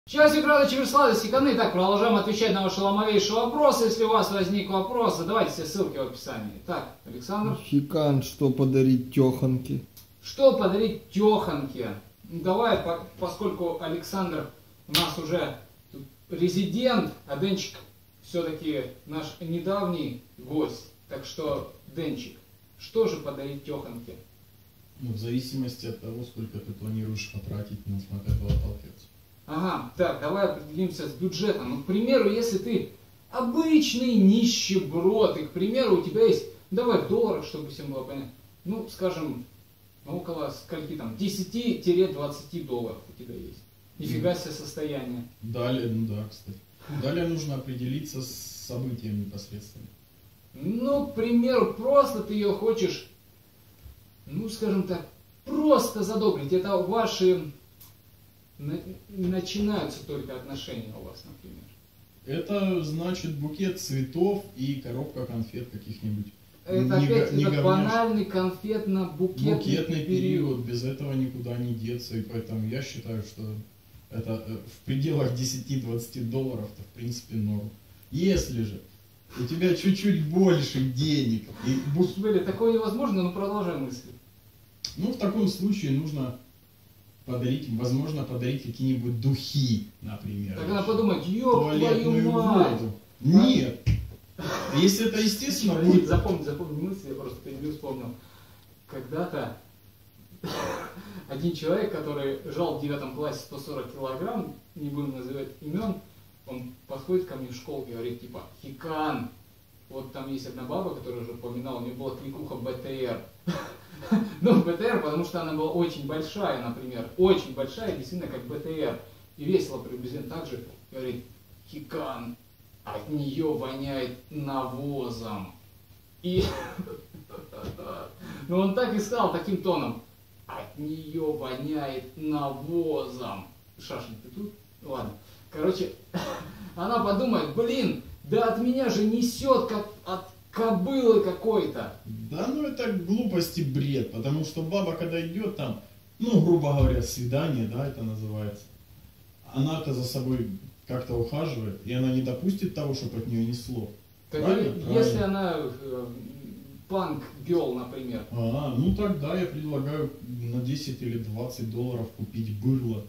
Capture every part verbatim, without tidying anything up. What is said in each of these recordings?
Часик Радович Вячеславович Секаны. Так, продолжаем отвечать на ваши ломовейшие вопросы. Если у вас возник вопрос, задавайте все ссылки в описании. Так, Александр. Хикан, что подарить тёхонке? Что подарить тёхонке? Ну, давай, по поскольку Александр у нас уже резидент, а Денчик все-таки наш недавний гость. Так что, Денчик, что же подарить тёхонке? Ну, в зависимости от того, сколько ты планируешь потратить, нужно от этого отталкиваться. Ага, так, давай определимся с бюджетом. Ну, к примеру, если ты обычный нищеброд, и, к примеру, у тебя есть, давай в долларах, чтобы всем было понятно, ну, скажем, около скольки там, десяти-двадцати долларов у тебя есть. Нифига себе состояние. Далее, ну да, кстати. Далее нужно определиться с событием непосредственно. Ну, к примеру, просто ты ее хочешь, ну, скажем так, просто задобрить. Это ваши... Начинаются только отношения у вас, например. Это значит букет цветов и коробка конфет каких-нибудь. Это не, опять не это банальный конфетно-букетный букетный период. период. Без этого никуда не деться. И поэтому я считаю, что это в пределах десяти-двадцати долларов, то в принципе норм. Если же у тебя чуть-чуть больше денег. И бук... Такое невозможно, но продолжай мысли. Ну, в таком случае нужно подарить, возможно, подарить какие-нибудь духи, например. Так она подумает, ёб твою мать! Воду. Нет! Если это естественно будет... Запомни, запомни мысли, я просто перебью, вспомнил. Когда-то один человек, который жал в девятом классе сто сорок килограмм, не будем называть имен, он подходит ко мне в школу и говорит, типа, Хикан, вот там есть одна баба, которая уже упоминала, у нее была кликуха БТР. Ну, БТР, потому что она была очень большая, например, очень большая, действительно, как БТР. И весело приблизительно так же, говорит, Хикан, от нее воняет навозом. И, ну он так и сказал таким тоном, от нее воняет навозом. Шашень, ты тут? Ладно. Короче, она подумает, блин, да от меня же несет, как от кобылы какой-то. Да, ну это глупость и бред, потому что баба, когда идет там, ну, грубо говоря, свидание, да, это называется, она-то за собой как-то ухаживает, и она не допустит того, чтобы от нее несло. Так Правильно? если Правильно. она э, панк-гелл, например. А, ну тогда я предлагаю на десять или двадцать долларов купить быдло.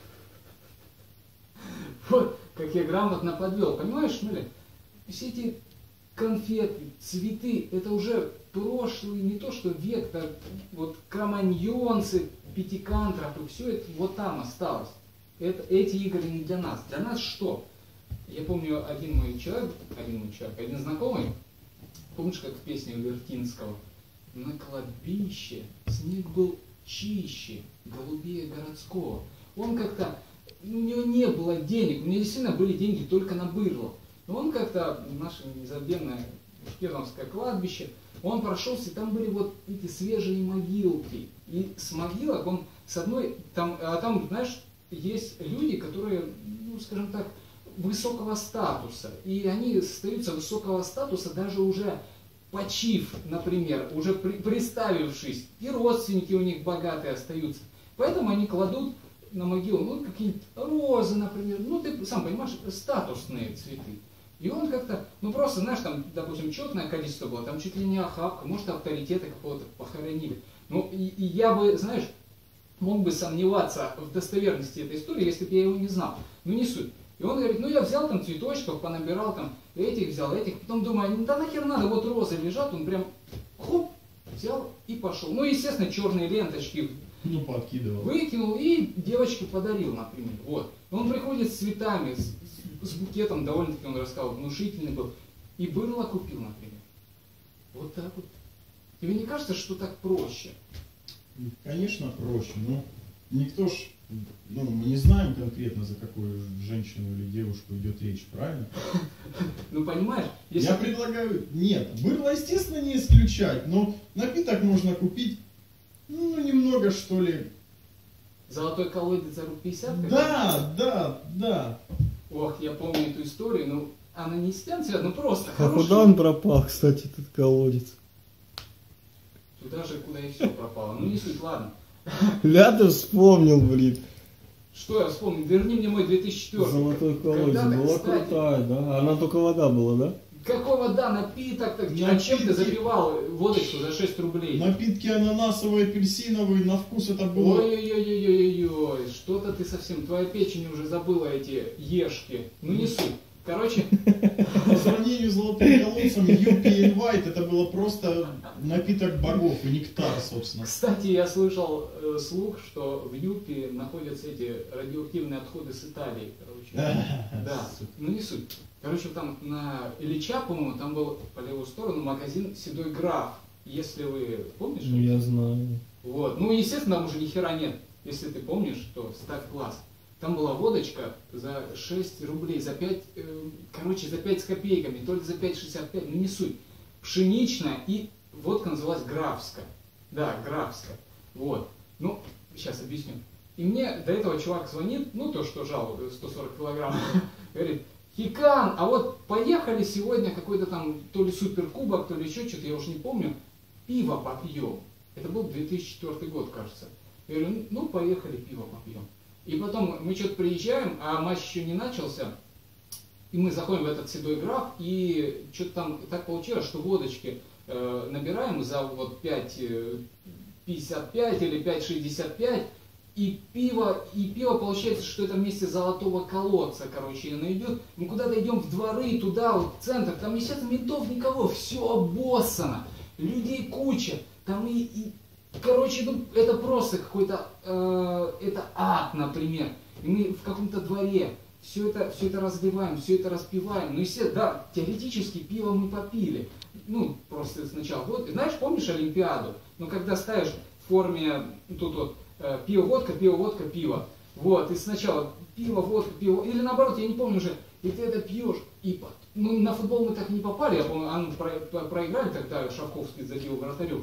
Вот, как я грамотно подвел, понимаешь, Шмеля? Все эти конфеты, цветы, это уже прошлый, не то что век, так, вот кроманьонцы, пятикантроп, и все это вот там осталось. Это, эти игры не для нас. Для нас что? Я помню, один мой человек, один мой человек, один знакомый, помнишь, как в песне Вертинского? На кладбище снег был чище, голубее городского. Он как-то, у него не было денег, у него действительно были деньги только на быдло. Но он как-то, наше незабвенное Шкирновское кладбище, он прошелся, и там были вот эти свежие могилки. И с могилок он с одной, там, а там, знаешь, есть люди, которые, ну, скажем так, высокого статуса. И они остаются высокого статуса, даже уже почив, например, уже при, приставившись. И родственники у них богатые остаются. Поэтому они кладут на могилу, ну, какие-нибудь розы, например. Ну, ты сам понимаешь, статусные цветы. И он как-то, ну просто, знаешь, там, допустим, четное количество было, там чуть ли не охапка, может, авторитета какого-то похоронили. Ну, и, и я бы, знаешь, мог бы сомневаться в достоверности этой истории, если бы я его не знал. Ну, не суть. И он говорит, ну, я взял там цветочков, понабирал там, этих взял, этих, потом думаю, да нахер надо, вот розы лежат, он прям, хоп, взял и пошел. Ну, естественно, черные ленточки Ну, подкидывал. выкинул и девочке подарил, например. Вот. Он приходит с цветами, с, с букетом, довольно-таки, он рассказал, внушительный был. И быдло купил, например. Вот так вот. Тебе не кажется, что так проще? Конечно, проще, но никто ж, ну, мы не знаем конкретно, за какую женщину или девушку идет речь, правильно? Ну, понимаешь? Если... Я предлагаю, нет, быдло, естественно, не исключать, но напиток можно купить, ну, немного, что ли. Золотой колодец за рубль пятьдесят? Да, да, да. Ох, я помню эту историю, ну, она не с тем связана, ну просто А хороший... куда он пропал, кстати, этот колодец? Туда же, куда и все пропало. Ну, не суть, ладно. Ля ты вспомнил, блин. Что я вспомнил? Верни мне мой две тысячи четвёртый. Золотой колодец Когда-то, была кстати, крутая, да? Она только вода была, да? какого, да, напиток, так, Напитки. а чем ты запивал водочку за шесть рублей? Напитки ананасовые, апельсиновые, на вкус это было... Ой-ой-ой-ой-ой-ой, что-то ты совсем, твоя печень уже забыла эти ешки. Ну не суть. Короче, По сравнению с золотым колодцем, Юпи Инвайт это было просто напиток богов и нектар, собственно. кстати, я слышал э, слух, что в Юпи находятся эти радиоактивные отходы с Италии. Короче. Да, ну не суть. Короче, там на Ильича, по-моему, там был по левую сторону магазин «Седой граф». Если вы помнишь? Ну, я знаю. Вот. Ну, естественно, там уже ни хера нет. Если ты помнишь, то ставь класс. Там была водочка за шесть рублей, за пять, э, короче, за пять с копейками, то ли за пять шестьдесят пять, ну не суть. Пшеничная и водка называлась графская. Да, графская. Вот. Ну, сейчас объясню. И мне до этого чувак звонит, ну то, что жал сто сорок килограмм, говорит: Хикан, а вот поехали сегодня какой-то там то ли суперкубок, то ли еще что-то, я уже не помню, пиво попьем. Это был две тысячи четвёртый год, кажется. Я говорю, ну поехали, пиво попьем. И потом мы что-то приезжаем, а матч еще не начался, и мы заходим в этот Седой Граф, и что-то там так получилось, что водочки э, набираем за вот пять пятьдесят пять или пять шестьдесят пять, и пиво, и пиво получается, что это вместе золотого колодца, короче, оно идет. Мы куда-то идем в дворы, туда, вот, в центр, там, естественно, ментов никого, все обоссано, людей куча, там и, и короче, ну, это просто какой-то, э, это ад, например. И мы в каком-то дворе все это, все это разливаем, все это распиваем. Ну, естественно, да, теоретически пиво мы попили. Ну, просто сначала. Вот, знаешь, помнишь Олимпиаду? Ну, когда ставишь в форме, тут вот, э, пиво, водка, пиво, водка, пиво. Вот, и сначала пиво, водка, пиво. Или наоборот, я не помню уже, и ты это пьешь, и ну, на футбол мы так не попали, я помню, а, ну, про, про, проиграли тогда, Шавковский забил вратарю.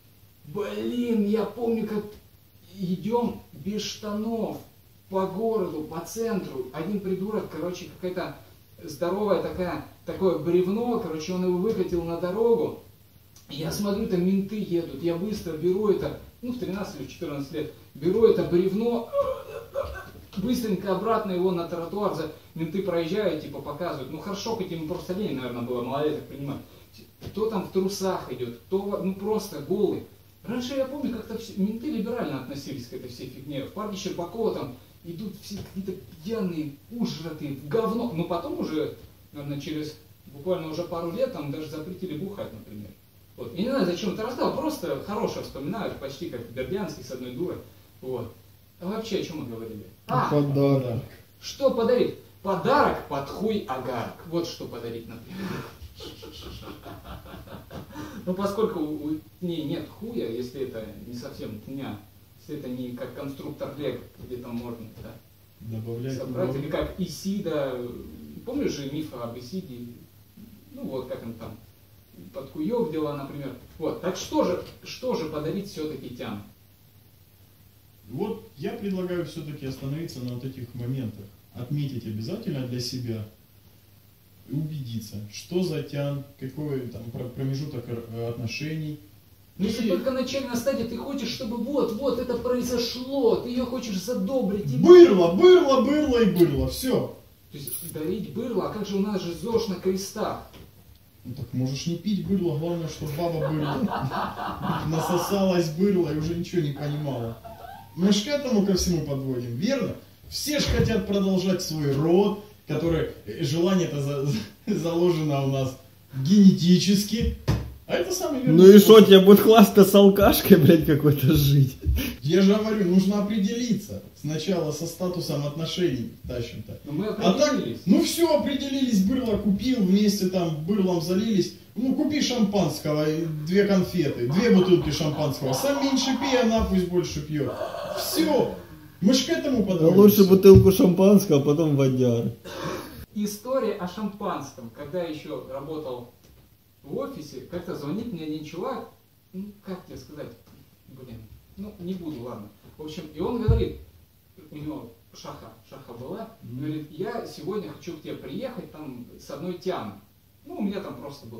Блин, я помню, как идем без штанов по городу, по центру. Один придурок, короче, какая-то здоровая такая, такое бревно, короче, он его выкатил на дорогу. Я смотрю, там менты едут, я быстро беру это, ну, в тринадцать или четырнадцать лет, беру это бревно, быстренько обратно его на тротуар, за менты проезжают, типа показывают. Ну, хорошо, хоть ему просто лень, наверное, было, малолеток принимать. Кто там в трусах идет, кто, ну, просто голый. Раньше я помню, как-то все, менты либерально относились к этой всей фигне. В парке Щербакова там идут все какие-то пьяные, ужратые, в говно. Но потом уже, наверное, через буквально уже пару лет там даже запретили бухать, например. Вот. Я не знаю, зачем это рассказал, просто хорошее вспоминаю, почти как Бердянский с одной дурой. Вот. А вообще о чем мы говорили? А, Подарок. что подарить? Подарок под хуй агарок. Вот что подарить, например. Ну, поскольку у ней нет хуя, если это не совсем тня, если это не как конструктор Лего, где там можно, да, Добавлять собрать, или как Исида, помнишь же миф об Исиде, ну вот как он там, под хуёв дела, например. Вот, так что же, что же подарить все-таки тям? Вот я предлагаю все-таки остановиться на вот этих моментах. Отметить обязательно для себя и убедиться, что за тян, какой там промежуток отношений. Но если И- только начальная стадия, ты хочешь, чтобы вот, вот это произошло, ты ее хочешь задобрить. и- Бырло, бырло, бырло и бырло, все. То есть дарить бырло, а как же у нас же ЗОЖ на крестах? Ну так можешь не пить бырло, главное, чтобы баба бырло. Насосалась бырло и уже ничего не понимала. Мы ж к этому ко всему подводим, верно? Все ж хотят продолжать свой род, который, желание-то за- за- заложено у нас генетически. А это самый верный Ну и что, способ. тебе будет хвастаться с алкашкой, блядь, какой-то жить? Я же говорю, нужно определиться. Сначала со статусом отношений тащим-то. Но мы А так, определились. ну все, определились, бырло купил, вместе там бырлом залились. Ну купи шампанского, и две конфеты, две бутылки шампанского. Сам меньше пей, она пусть больше пьет. Все. Мы ж к этому А подводимся. лучше бутылку шампанского, а потом водяры. История о шампанском. Когда я еще работал в офисе, как-то звонит мне один чувак, ну как тебе сказать, блин, ну не буду, ладно. В общем, и он говорит, у него шаха, шаха была, говорит, я сегодня хочу к тебе приехать там с одной тяной. Ну, у меня там просто был.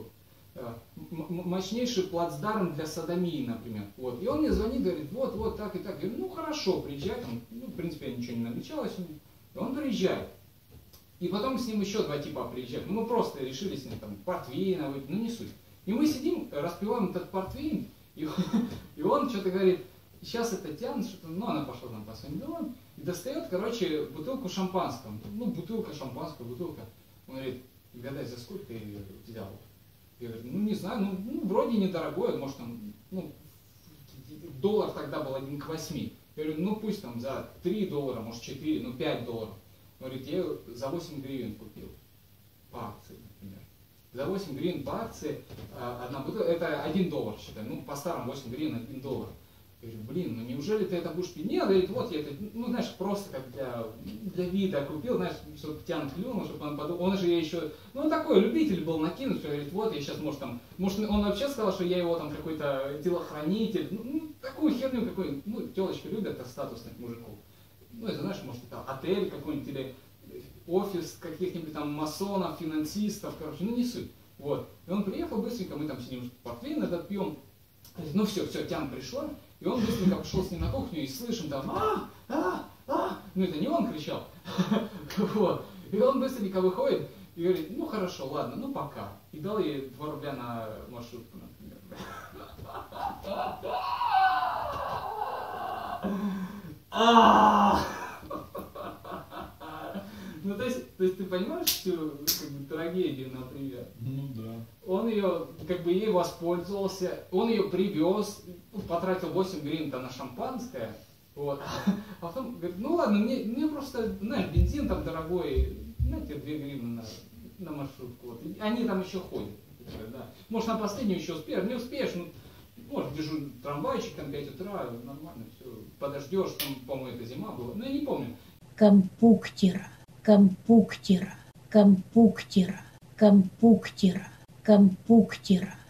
э, мощнейший плацдарм для содомии, например. Вот. И он мне звонит, говорит, вот, вот, так и так. Я говорю, ну хорошо, приезжай. Там, ну, в принципе, я ничего не намечалось. И он приезжает. И потом с ним еще два типа приезжают. Ну, мы просто решили с ним там портвейна выпить, ну не суть. И мы сидим, распиваем этот портвейн, и, и он что-то говорит, сейчас это тянет, что-то, ну, она пошла там по своим делам, и достает, короче, бутылку шампанского. Ну, бутылка шампанского, бутылка. Он говорит, гадай, за сколько ты ее взял? Я говорю, ну, не знаю, ну, ну вроде недорогое, может, там, ну, доллар тогда был один к восьми. Я говорю, ну, пусть там за три доллара, может, четыре, ну, пять долларов. Говорит, я ее за восемь гривен купил по акции, например. За восемь гривен по акции одна бутылка, это один доллар, считай, ну по старым восемь гривен один доллар. Я говорю, блин, ну неужели ты это будешь пить? Нет, говорит, вот я это, ну знаешь, просто как для, для вида купил, знаешь, чтобы Тян клюнул, чтобы он подумал. Он же я еще, ну он такой любитель был накинуть, что говорит, вот я сейчас, может там, может он вообще сказал, что я его там какой-то телохранитель, ну, ну такую херню какой, ну телочки любят, это статусных мужиков. Ну, это, знаешь, может, это отель какой-нибудь или офис каких-нибудь там масонов, финансистов, короче, ну, не суть. Вот. И он приехал быстренько, мы там сидим, портвейн этот пьем. Ну, все, все, Тян пришла. И он быстренько пошел с ним на кухню и слышим там, а, а, а. Ну, это не он кричал. Вот. И он быстренько выходит и говорит, ну, хорошо, ладно, ну, пока. И дал ей два рубля на маршрутку, например. Ну, то есть, то есть ты понимаешь всю как бы, трагедию, например? Ну да. Он ее, как бы ей воспользовался, он ее привез, потратил восемь гривен на шампанское, вот. А потом говорит, ну ладно, мне, мне просто, знаешь, бензин там дорогой, знаете, две гривны на, на маршрутку, вот. Они там еще ходят, да. Может, на последнюю еще успеешь, не успеешь, ну, может, держу трамвайчик, там пять утра, нормально, все, подождешь, там, по-моему, это зима была, ну, я не помню. Компуктера, компуктера, компуктера, компуктера, компуктера.